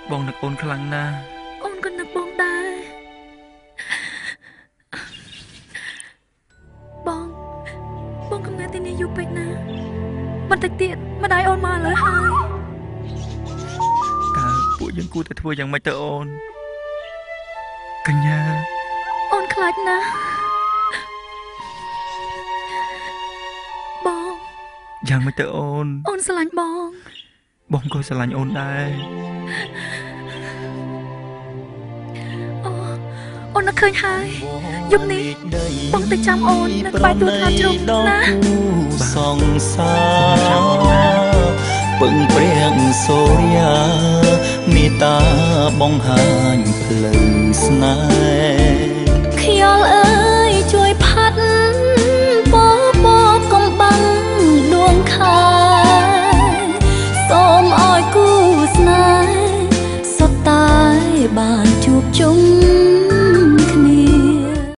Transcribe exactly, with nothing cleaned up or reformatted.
បងនឹកអូនខ្លាំងណាស់អូនក៏នឹកបងដែរបងបងកំណត់ទីនេះយូរពេកណាស់បន្តិចទៀតម្ដាយអូនមកឥឡូវហើយតើពួកយើងគួរតែធ្វើយ៉ាងម៉េចទៅអូនកញ្ញាអូនខ្លាចណាស់បងយ៉ាងម៉េចទៅអូនអូនស្រឡាញ់បងបងក៏ស្រឡាញ់អូនដែរអូអូននឹកឃើញហើយយប់នេះបងទៅចាំអូននៅក្បែរទួលថ្នោតជ្រុំណាសង្សារពឹងព្រះសូរិយាមេត្តាបង្ហាញផ្លូវស្នេហ៍